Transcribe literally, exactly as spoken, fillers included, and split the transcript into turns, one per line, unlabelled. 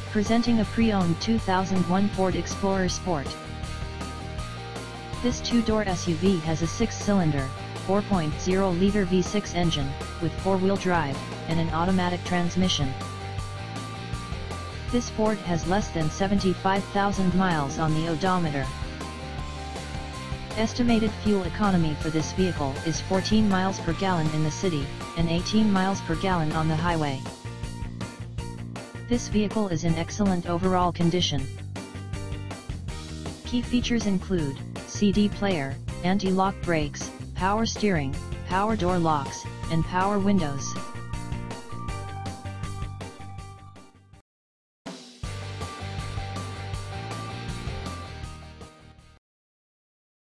Presenting a pre-owned two thousand one Ford Explorer Sport. This two-door S U V has a six-cylinder, four point oh liter V six engine, with four-wheel drive, and an automatic transmission. This Ford has less than seventy-five thousand miles on the odometer. Estimated fuel economy for this vehicle is fourteen miles per gallon in the city, and eighteen miles per gallon on the highway. This vehicle is in excellent overall condition. Key features include C D player, anti-lock brakes, power steering, power door locks, and power windows.